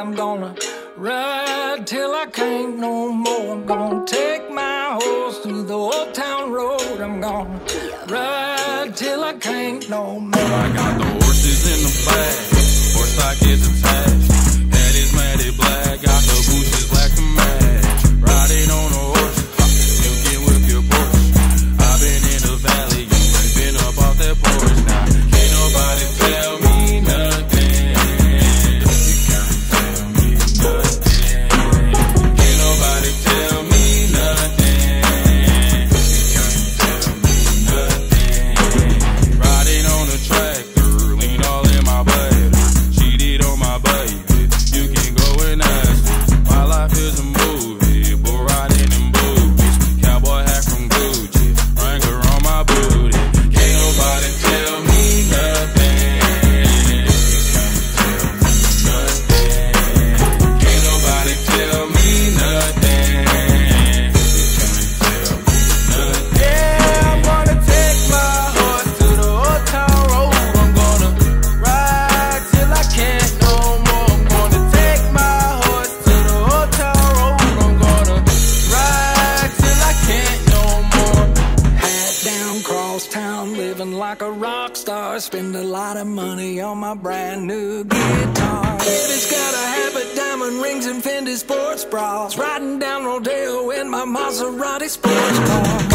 I'm gonna ride till I can't no more. I'm gonna take my horse through the old town road. I'm gonna ride till I can't no more. I got the horses in the bag, horse stock is attached. Head is matted black, got the bushes black to match. Riding on a horse, you can whip your Porsche. I've been in the valley, you ain't been up off that porch. Now, can't nobody tell me nothing. You can't tell me nothing. Can't nobody tell me nothing. You can't tell me nothing. Riding on a tractor, lean all in my bladder. Cheated on my baby, you can go and ask her. My life is a movie, bull riding in boobies. Cowboy hat from Gucci, Wrangler on my booty. Can't nobody tell me nothing. You can't tell me nothing. Can't nobody tell me nothing. You can't tell me nothing. Yeah, I'm gonna take my horse to the old town road. I'm gonna ride till I can't no more. I'm gonna take my horse to the old town road. I'm gonna ride till I can't no more. Hat down, cross town, living like a rock star. Spend a lot of money on my brand new guitar. Baby's got a habit, diamond rings and Fendi sports bras. Riding down Rodeo in my Maserati sports car.